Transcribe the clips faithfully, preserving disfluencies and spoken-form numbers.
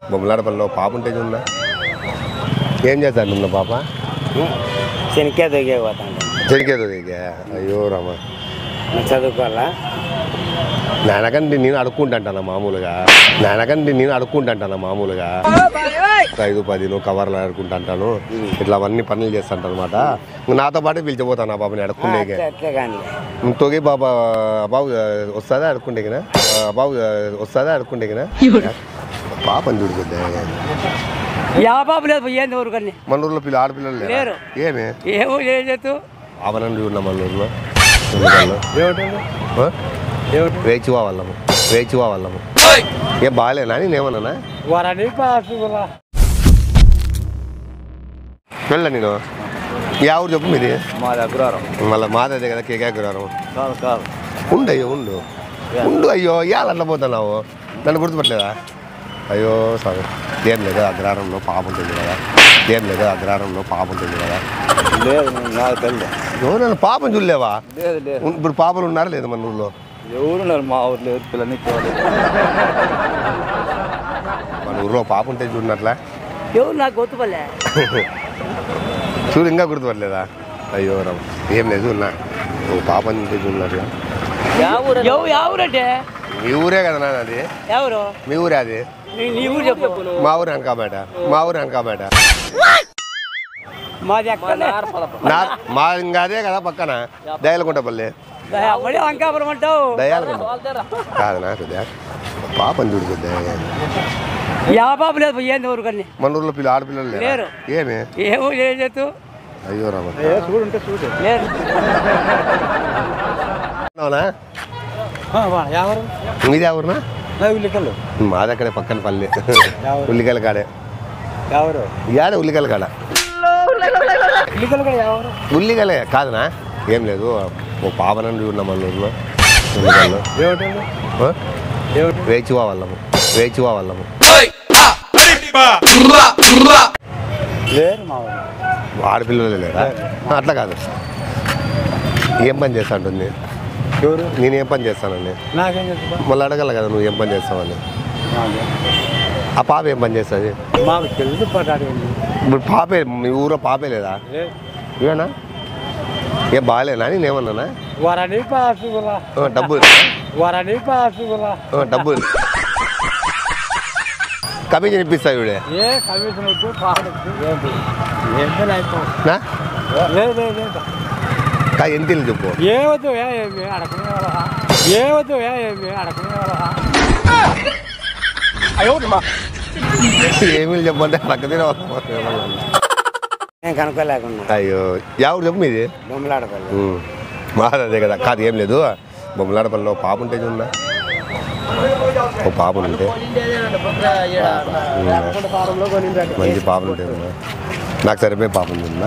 బొమ్మలాడపల్లిలో పాప ఉంటే చూడ ఏం చేస్తాను నువ్వు పాప శనికే దిగే పోతాను చెరికే దిగా అయ్యో రామా చదువుకోవాలా నాయనకండి నేను అడుక్కుంటాను మామూలుగా నాయనకండి నేను అడుక్కుంటాను మామూలుగా ఐదు పది నువ్వు కవర్లు ఆడుకుంటాను ఇట్లా అవన్నీ పనులు చేస్తాను అనమాట నాతో పాటు పిలిచిపోతాను ఆ బాబుని అడుక్కుంటే నువ్వు తొగి బాబా బాబు వస్తుందా అడుక్కుంటేకినా బాబు వస్తుందా అడుక్కుంటేకినా పాపని చూడుకుంటే బాబు లేదు ఏంది ఊరుకని మన ఊర్లో పిల్ల ఆడపిల్లలు లేరు ఏమి ఏమో లేదు అవనండి ఉన్నా మన ఊర్లో వేచివా వాళ్ళము వేచివా వాళ్ళము ఏం బాగాలేనా నేనేమన్నా వెళ్ళ నేను యా ఊరు చెప్పు మీది మా దగ్గర మళ్ళీ మా దగ్గర కదా కేకే అగ్రహారం ఉండు అయ్యో ఉండు ఉండు అయ్యో ఇవాళ అట్లా పోతున్నావు నన్ను గుర్తుపట్టలేదా అయ్యో సారీ ఏం లేదు అగ్రహారంలో పాప ఉంటుంది కదా ఏం లేదు అగ్రహారంలో పాప ఉంటుంది కదా లేదు నాకు తెలియదు ఎవరు నన్ను పాపను చూడలేవా లేదు లేదు ఇప్పుడు పాపలు ఉన్నారా లేదు మన ఊళ్ళో ఎవరున్నారు మా ఊర్లో ఎవరు పిల్లల్ని మన ఊర్లో పాప ఉంటే చూడనట్లా ఎవరు నాకు గుర్తుపడలే చూడు ఇంకా గుర్తుపట్టలేదా అయ్యో రామ్ ఏం లేదు ఉన్నా నువ్వు పాప ఉంటే చూడనట్లా ఎవరంటే మీ ఊరే కదా నాన్న అది ఎవరు మీ ఊరే అది నీ ఊరు చెప్పు మా ఊరు అనకాబేట మా ఊరు అనకాబేట మాది నా మా ఇంకా అదే కదా పక్కన దయాలకుంటపల్లి అంకాపురం అంటావు దయాలకుంట కాదు నా కొద్దిగా పాపని చూడు కొద్దిగా యా బాబు లేదు ఏంది ఊరుకని మన ఊర్లో పిల్ల ఆడపిల్లలు లేరు ఏమి ఏమో లేదు అయ్యో రామ చూడుంటే చూడు లేదు అవునా ఎవరు మీది ఎవరునా ఉల్లికల్లు మాది అక్కడే పక్కన పల్లె ఉల్లికల కాడే ఎవరు ఇయాడే ఉల్లికల కాడ ఉల్లికల్లు కూడా ఎవరు ఉల్లికలే కాదునా ఏం లేదు ఓ పాపనండి ఉన్న మన ఊర్లో ఉల్లికల్లో వేచివా వాళ్ళము వేచివా వాళ్ళము లేరు మా ఆడపిల్లలు లేరా అట్లా కాదు ఏం పని చేస్తా ఉంటుంది ఎవరు నేను ఏం పని చేస్తానండి నాకేం చెప్తా మళ్ళీ అడగల కదా నువ్వు ఏం పని చేస్తావని ఆ పాప ఏం పని చేస్తుంది మాకు తెలుసు పట్టాడు ఇప్పుడు పాపే మీ ఊరో పాపే లేదా ఇవేనా ఏం బాగాలేనా నేనేమన్నానా వరని పాసుగులా డబ్బులు వరని పాసుగులా డబ్బులు కమిషన్ ఇప్పిస్తావు ఇవిడే ఏ కమిషన్ వద్దు పాడొద్దు నా లేదు లేదు లేదు కాదు ఎంత ఇల్లు చెప్పు ఏ వద్దు ఏమి అడకునే వాళ్ళ ఏ వద్దు ఏమి అడకునే వాళ్ళ ఏమీ చెప్పంటే పక్కనే నేను కనుక్కోలేకున్నా అయ్యో ఎవరు చెప్పు మీది బొమ్మలాడపల్లి మాది అదే కదా కాదు ఏం లేదు బొమ్మలాడపల్లిలో పాప ఉంటే చూడ ఓ పాపలు ఉంటే మంచి పాపలు ఉంటాయి కదా నాకు సరిపోయే పాపలు ఉందా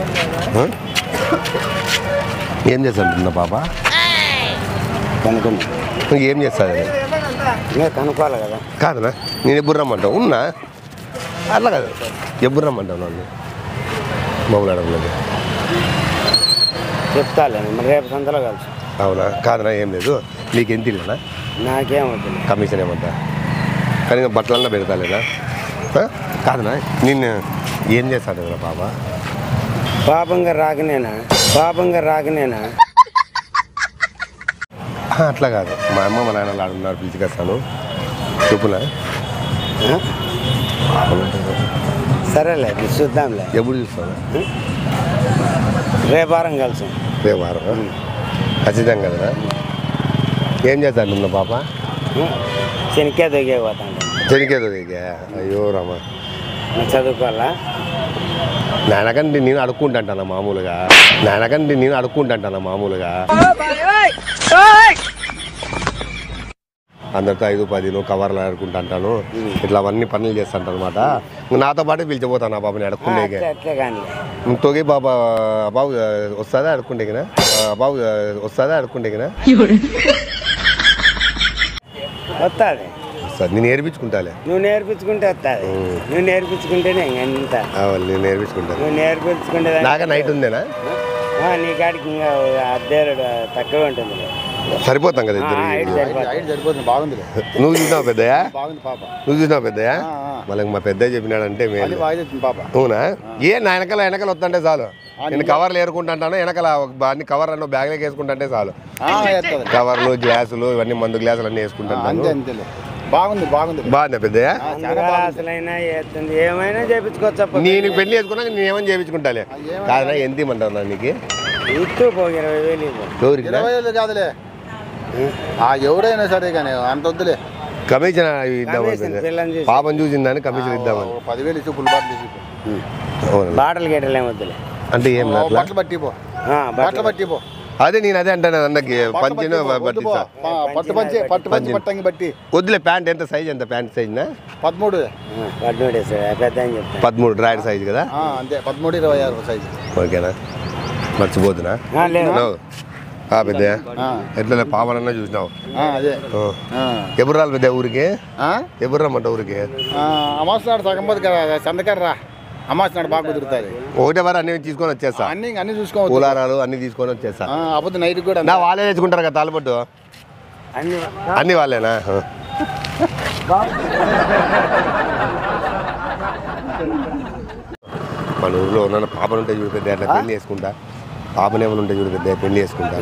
ఏం చేస్తాంటున్నా పాప కనుక్కున్నా నువ్వు ఏం చేస్తుంది నేను కనుక్కోవాలి కదా కాదనా నేను ఎప్పుడు రమ్మంటావు ఉన్నా అట్లా కాదు ఎప్పుడు రమ్మంటావు నన్ను బొమ్మలాడపల్లి చెప్తాలే మరి రేపు సంతలో కలిసి అవునా కాదనా ఏం లేదు నీకు ఎంత ఇల్లునా నాకేం వద్దు కమిషన్ ఏమంటా కానీ బట్టలన్నా పెడతా లేదా కాదనా నిన్ను ఏం చేస్తాడు కదా పాప పాపంగా రాకనేనా పాపంగా రాకనేనా అట్లా కాదు మా అమ్మ మా నాన్న ఆడున్నారు పిలిచికొస్తాను చెప్పునా సరేలే చూద్దాంలే ఎప్పుడు చూస్తాను రేపారం కలిసి రేపు వారం ఖచ్చితంగా కదనా ఏం చేస్తాను నువ్వు పాప శనికే దిగే పోతాను చెనికేదో దిగా అయ్యో రామా చదువుకోవాలా నాయనకండి నేను అడుక్కుంటాను మామూలుగా నాయనకండి నేను అడుక్కుంటాను మామూలుగా అందరితో ఐదు పది నువ్వు కవర్లు ఆడుకుంటాను ఇట్లా అవన్నీ పనులు చేస్తాను అనమాట నాతో పాటు పిలిచిపోతాను ఆ బాబుని అడుక్కుంటే నువ్వు తొగి బాబా బాబు వస్తుందా అడుక్కుంటేకినా బాబు వస్తుందా అడుక్కుంటేకినా వస్తుంది సార్ నేను నేర్పించుకుంటాలే నువ్వు నేర్పించుకుంటే వస్తుంది నువ్వు నేర్పించుకుంటేనే ఇంకంతా నేను నేర్పించుకుంటాను నువ్వు నేర్పించుకుంటే నాకే నైట్ ఉందేనా నీ కాడికి ఇంకా అద్దె తక్కువ ఉంటుంది సరిపోతాం కదా ఇద్దరు సరిపోతుంది బాగుంది నువ్వు చూసినావు పెద్దయ్యా బాగుంది పాప నువ్వు చూసినావు పెద్దయ్యా మళ్ళీ మా పెద్ద చెప్పినాడంటే మేము పాప అవునా ఏ నా వెనకాల వెనకాల వస్తుంటే చాలు నేను కవర్లు ఏరుకుంటాను వెనకాల అన్ని కవర్ అన్న బ్యాగ్లోకి వేసుకుంటుంటే చాలు కవర్లు గ్లాసులు ఇవన్నీ మందు గ్లాసులు అన్నీ వేసుకుంటాను బాగుంది బాగుంది బాగుందా పెద్దయ్య ఏమైనా చేయించుకోవచ్చు నేను పెళ్లి చేసుకున్నా నేను ఏమని చేయించుకుంటాలే కాదనా ఎంత ఇమ్మంటావు నీకు ఇరవై వేలు ఇరవై వేలు కాదులే ఎవరైనా సరే కానీ అంత వద్దులే కమిషన్ ఇద్దామని పాపం చూసిందని కమిషన్ ఇద్దామని పదివేలు ఇచ్చి ఫుల్ బాటిల్ ఇచ్చి బాటలు గేటలు ఏమొద్దులే అంటే ఏం బట్టలు బట్టి పో బట్టలు బట్టి పో అదే నేను అదే అంటాను అందరికి పంచిన పట్టు పంచి పట్టు పంచి పట్టంగి బట్టి వద్దులే ప్యాంట్ ఎంత సైజ్ ఎంత ప్యాంట్ సైజ్ పదమూడు పదమూడు డ్రాయర్ సైజ్ కదా అంతే పదమూడు ఇరవై ఆరు సైజ్ ఓకేనా మర్చిపోతున్నా పెద్ద ఎట్లా పాపనన్నా చూసినావు ఎప్పుడు రాలి పెద్ద ఊరికి ఎప్పుడు రమ్మంట ఊరికి అమాసనాడు సగం పది కదా సందకర్రా అమాసనాడు బాగా కుదురుతుంది ఒకటే వారు అన్ని తీసుకొని వచ్చేస్తా అన్ని అన్ని చూసుకోవాలి పూలారాలు అన్ని తీసుకొని వచ్చేస్తా అప్పుడు నైట్ కూడా నా వాళ్ళే తెచ్చుకుంటారు కదా తాలిపట్టు అన్ని అన్ని వాళ్ళేనా మన ఊర్లో ఉన్న పాపను ఉంటే చూడు పెద్ద అట్లా పెళ్లి చేసుకుంటా పాపనేమని ఉంటే చూడు పెద్ద పెళ్లి చేసుకుంటా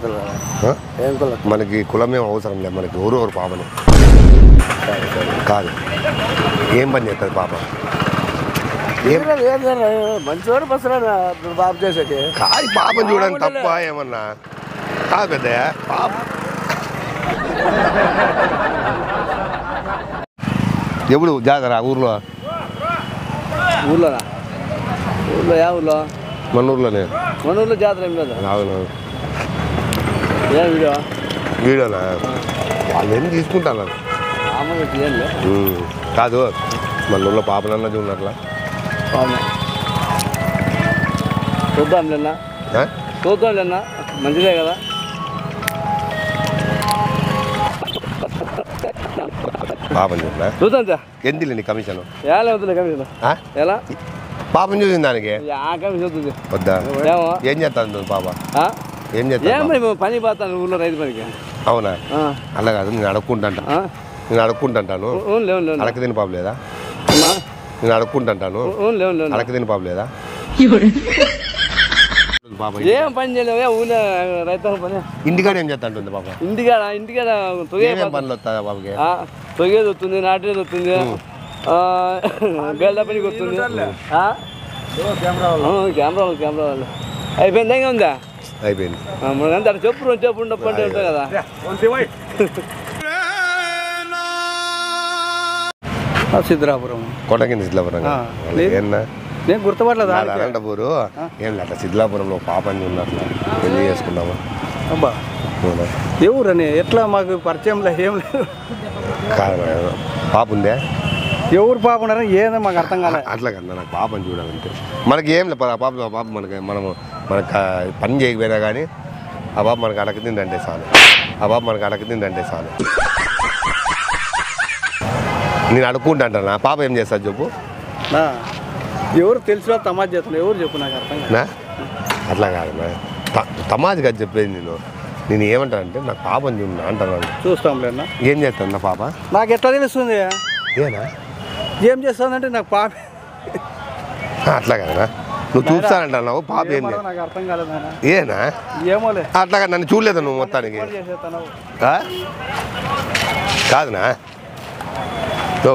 మనకి కులం ఏం అవసరం లేదు మనకి ఊరు ఊరు పాపని కాదు ఏం పని చేస్తుంది పాప మంచివాడు బస్సురా బాబు చేసేది కాదు పాపని చూడని తప్ప ఏమన్నా కాదు పెద్ద పాప ఎప్పుడు జాతర ఊర్లో ఊర్లోనా ఊర్లో యా ఊర్లో మన ఊర్లోనే మన ఊర్లో జాతర ఏం లేదు అవును ఏ వీడియో వీడియోనా వాళ్ళు ఏం తీసుకుంటాను కాదు మన ఊళ్ళో పాపనన్నా చూడట్లా చూద్దాం లేనా చూద్దాం లేనా మంచిదే కదా పాపని చూడలే చూద్దాం సార్ ఎంత నీ కమిషన్ ఎలా వద్దులే కమిషన్ ఎలా పాపని చూసింది దానికి కమిషన్ వద్దు వద్దా ఏం చేస్తాను పాప ఏం చేస్తా పని పోతాను ఊళ్ళో రైతు పనికి అవునా అలా కాదు నేను అడుక్కుంటాను నేను అడుక్కుంటాను అడక తిని పాప లేదా నేను అడుక్కుంటాను అడక తిని పాప లేదా ఏం పని చేయలేవు ఊళ్ళో రైతు పని ఇంటికాడ ఏం చేస్తా ఉంటుంది పాప ఇంటికాడ ఇంటికాడ పనులు వస్తాయా పాపకి తొగేది వస్తుంది నాటేది వస్తుంది బేళ్ళ పనికి వస్తుంది కెమెరా వాళ్ళు కెమెరా వాళ్ళు అయిపోయింది ఇంకా ఉందా అయిపోయింది మనకంతా అక్కడ చెప్పు చెప్పు ఉండప్పంటే ఉంటాయి కదా సిద్ధరాపురం కొండ కింద సిద్ధలాపురం ఏమన్నా నేను గుర్తుపట్టలేదు అనంతపూరు ఏం లేదు సిద్ధలాపురంలో పాపని ఉన్నట్లా పెళ్లి చేసుకున్నామా అబ్బా ఎవరని ఎట్లా మాకు పరిచయంలో ఏం లేదు కాదు పాప ఉందే ఎవరు పాప ఉన్నారని ఏదో మాకు అర్థం కాలేదు అట్లా కన్నా నాకు పాపని చూడాలంటే మనకి ఏం లేదు పాప పాప మనకి మనము మనకు పని చేయకపోయినా కానీ ఆ బాబు మనకు అడక తిందంటే చాలు ఆ బాబు మనకు అడక తిందంటే చాలు నేను అడుక్కుంటా నా పాప ఏం చేస్తాను చెప్పు ఎవరు తెలిసిన తమాజ్ చేస్తున్నా ఎవరు చెప్పు నాకు అర్థం అట్లా కాదు తమాజ్ కాదు చెప్పేది నేను నేను ఏమంటానంటే నాకు పాపని చూడన్నా అంటున్నాను చూస్తాం లేనా ఏం చేస్తాను నా పాప నాకు ఎట్లా తెలుస్తుంది ఏనా ఏం చేస్తుందంటే నాకు పాప అట్లా కదా నువ్వు చూస్తానంటున్నావు పాప ఏం నాకు అర్థం కాలేదు ఏనా ఏమోలే అట్లాగా నన్ను చూడలేదు నువ్వు మొత్తానికి కాదునా ఓ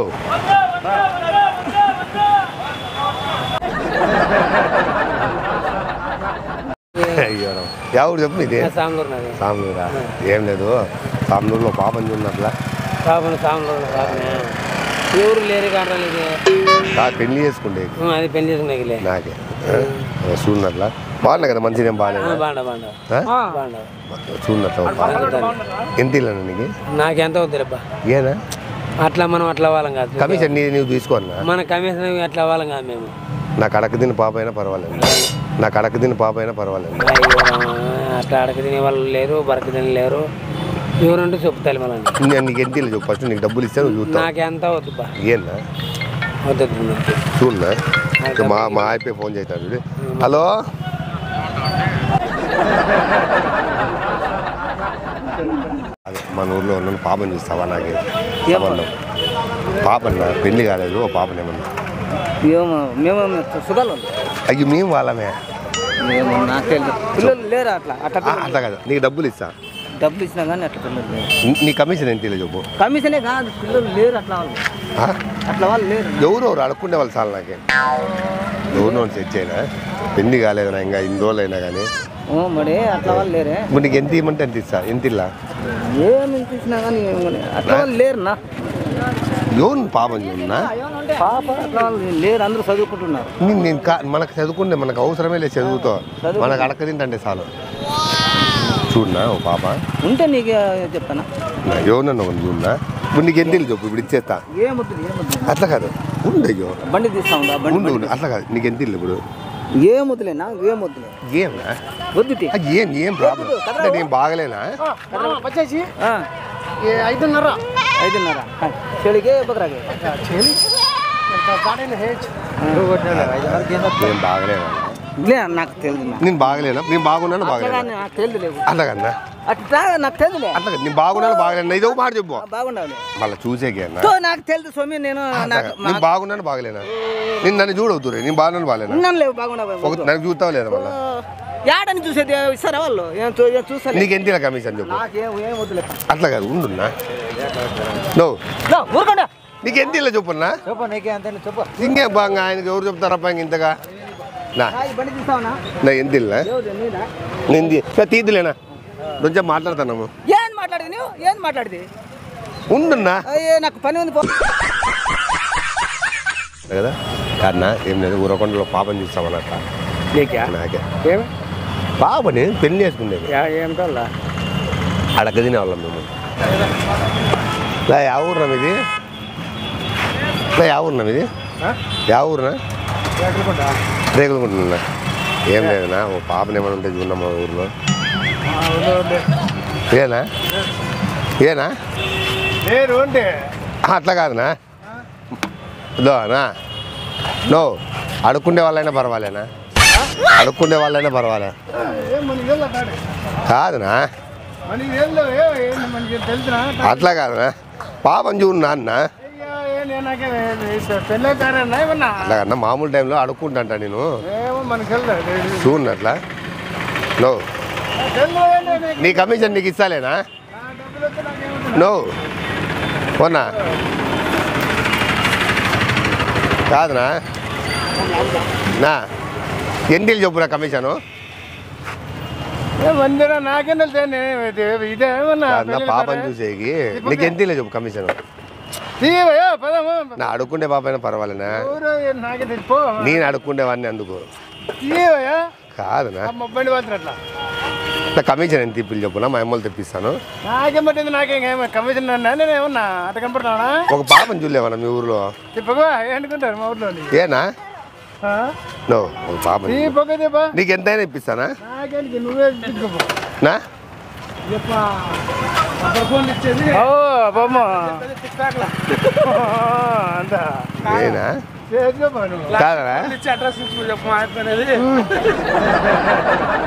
అయ్యో ఎవరు చెప్పు నీది సాంలూరా ఏం లేదు సాంలూరులో పాపని చూడట్లా పాపను సాంలూరు పాపనే ఎవరు లేరు కావట్లేదు పెళ్లి చేసుకుంటే అది పెళ్లి చేసుకునే నాకే చూడట్లా బాగున్నా కదా మంచిగా బాగాలేదు బాగుండా బాగుండా చూడట్లా ఎంత ఇల్లు నీకు నాకెంత వద్దులేబ్బా ఏనా అట్లా మనం అట్లా వాళ్ళం కాదు కమిషన్ నీ నువ్వు తీసుకోన్నా మన కమిషన్ అట్లా వాళ్ళం కాదు మేము నాకు అడక తిని పాప అయినా పర్వాలేదు నాకు అడక తిని పాప అయినా పర్వాలేదు అట్లా అడక తినే వాళ్ళు లేరు బరక తిని లేరు ఎవరంటూ చెప్తాను మళ్ళీ నీకు ఎంత ఇల్లు చెప్పు ఫస్ట్ నీకు డబ్బులు ఇస్తే నువ్వు చూస్తావు నాకెంత వద్దుబ్బా ఏనా వద్దు చూడన్నా మా మా అయిపోయి ఫోన్ చేస్తాను హలో అదే మన ఊర్లో ఉన్న పాపని చూస్తావా నాకు సంబంధం పాపన్న పెళ్లి కాలేదు ఓ పాపని ఏమన్నా ఏమో మేము సుఖాలు అయ్యి మేము వాళ్ళమే మేము నాకు తెలియదు పిల్లలు లేరు అట్లా అట్లా ఆ, అట్లా కదా నీకు డబ్బులు ఇస్తా డబ్బులు ఇచ్చినా కానీ అట్లా పిల్లలు లేరు నీ- నీ కమిషన్ ఎంత ఇలా చెప్పు కమిషనే కాదు పిల్లలు లేరు అట్లా వాళ్ళు ఆ? అట్లా వాళ్ళు లేరు ఎవరు ఎవరు అడుక్కుంటే వాళ్ళు చాలా నాకే ఎవరు సెట్ అయినా పెళ్లి కాలేదన్నా ఇంకా ఇన్ని రోజులు అయినా కానీ ఓ మరి అట్లా వాళ్ళు లేరే ఇప్పుడు నీకు ఎంత ఇవ్వమంటే ఎంత ఇస్తా ఎంత ఇల్లా ఏమి ఇచ్చినా కానీ ఏమని అట్లా వాళ్ళు లేరు నా ఎవరు పాపం చూడన్నా పాప అట్లా వాళ్ళు లేరు అందరూ చదువుకుంటున్నారు నేను నేను కా మనకు చదువుకుంటే మనకు అవసరమే లేదు చదువుతో మనకు అడక తింటే చాలు చూడనా ఓ పాప ఉంటే నీకు చెప్తానా ఎవరన్నా ఒకటి చూడనా ఇప్పుడు నీకు ఎంత ఇల్లు చెప్పు ఇప్పుడు ఇచ్చేస్తా ఏమొద్దు ఏమొద్దు అట్లా కాదు ఉండు అయ్యో బండి తీస్తా ఉందా బండి ఉండు ఉండు అట్లా కాదు నీకు ఎంత ఇల్లు ఇప్పుడు ఏమొద్దులేనా ఏమొద్దులే ఏమన్నా వద్దు తీ. అది ఏం ఏం ప్రాబ్లం అంటే నేను బాగలేనా వచ్చేసి ఐదున్నర ఐదున్నర చెడికే బకరాగే నేను బాగలేనా లే నాకు తెలియదు నా. నేను బాగలేనా నేను బాగున్నాను అట్లా బాగలేనా కానీ నాకు తెలియదు లేవు అట్లా కన్నా అట్లా నాకు తెలియదులే అట్లా కాదు, నేను బాగున్నాను బాగలేనా ఇది ఒక మాట చెప్పు బాగుండాలి మళ్ళీ చూసేకి అన్నా సో నాకు తెలుసు స్వామి నేను నాకు నేను బాగున్నాను బాగలేనా నేను నన్ను చూడవుతురే నేను బాగున్నాను బాగలేనా ఉన్నాను లేవు బాగుండా ఒక నన్ను చూస్తావు లేదా మళ్ళీ యాడని చూసేది ఇస్తారా వాళ్ళు ఏం చూ- ఏం చూస్తాను నీకు ఎంత కమిషన్ చెప్పు నాకేం ఏం వద్దులే అట్లా కాదు ఉండున్నా నో లో, ఊరుకోండి నీకు ఎంత ఇలా చెప్పున్నా చెప్పు నీకే అంతే చెప్పు ఇంకే బాగా ఆయనకి ఎవరు చెప్తారప్ప ఇంక ఇంతగా నా ఈ బండి తీస్తావునా నా ఎంత ఇల్లా నీదా నేను తీద్దులేనా కొంచెం మాట్లాడుతున్నాము ఏం మాట్లాడేది నువ్వు ఏం మాట్లాడేది ఉండున్నా అయ్యే నాకు పని ఉంది పో కదా కాదన్నా ఏం లేదు ఊరకొండలో పాపని చూస్తామన్నట్ట నీకా నాకే ఏమి పాపని పెళ్లి చేసుకునేది ఏమిటో అడగ తినేవాళ్ళం మేము లే యా ఊరునా ఇది లే యా ఊరునా ఇది యా ఊరునా రేగులుకుంటున్నా ఏం లేదన్నా ఓ పాపని ఏమైనా ఉంటే చూడన్నా మా ఊర్లో ఏనా ఏనా లేదు అంటే ఆ, అట్లా కాదునా ఇదోనా నో అడుక్కుండే వాళ్ళైనా పర్వాలేనా అడుక్కుండే వాళ్ళైనా పర్వాలే కాదునా మనకి తెలుసునా అట్లా కాదునా పాపం చూడనా అన్న పెళ్ళే కారన్నా ఏమన్నా అట్లా కన్నా మామూలు టైంలో అడుక్కుంటాంట నేను ఏమో మనకి వెళ్ళదు చూడను అట్లా నో నీ కమిషన్ నీకు ఇస్తాలేనా నో పోనా కాదునా నా ఎండిలు చెప్పురా కమిషను మందిరా నాకేం తెలుసు ఇదేమన్నా కాదునా పాపని చూసేకి నీకు ఎంతలే చెప్పు కమిషన్ తీయవయ్యా పదము నా అడుక్కుండే పాపైనా పర్వాలేనా ఊరు నాకే తెలిపో నేను అడుక్కుండేవాడిని అందుకు తీయవయ్యా కాదునా మా బండి పోతుంది అట్లా నా కమిషన్ ఎంత తిప్పులు చెప్పునా మా అమ్మలు తెప్పిస్తాను నాకేం పట్టింది నాకేం కమిషన్ నేను ఏమన్నా అట్ట కనపడతానా ఒక పాపని చూడలేవన్నా మీ ఊర్లో తిప్పగా ఏంటుకుంటారు మా ఊర్లో ఏనా నో ఒక పాపని చూడు. తీపక తీప నీకు ఎంతైనా ఇప్పిస్తానా నాకేంటి నువ్వే తీసుకోపో నా ఓ బొమ్మ అంతా ఏనా చేసుకోపో నువ్వు కాదనా అడ్రస్ చెప్పు అయిపోయినది